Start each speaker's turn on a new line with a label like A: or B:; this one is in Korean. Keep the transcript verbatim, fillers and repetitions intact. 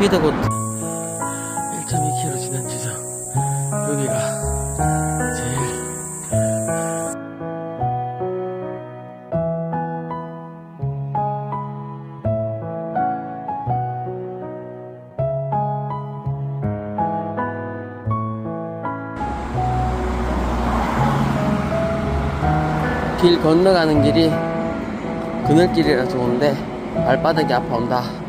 A: 스피드봇 일 점 이 킬로미터 지난 지점 여기가 제일 길 건너가는 길이 그늘길이라 좋은데 발바닥이 아파온다.